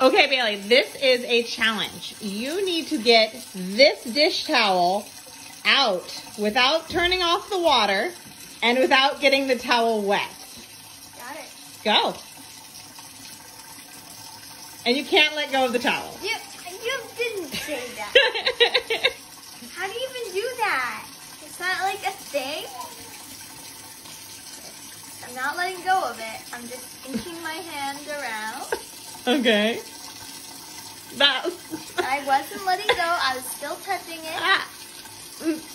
Okay, Bailey, this is a challenge. You need to get this dish towel out without turning off the water and without getting the towel wet. Got it. Go. And you can't let go of the towel. You didn't say that. How do you even do that? It's not like a thing. I'm not letting go of it. I'm just inching my hand around. Okay. I wasn't letting go. I was still touching it. Ah.